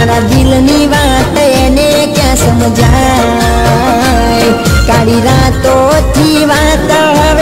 मारा दिलनी बात एने क्या समझाय काली रातों थी बात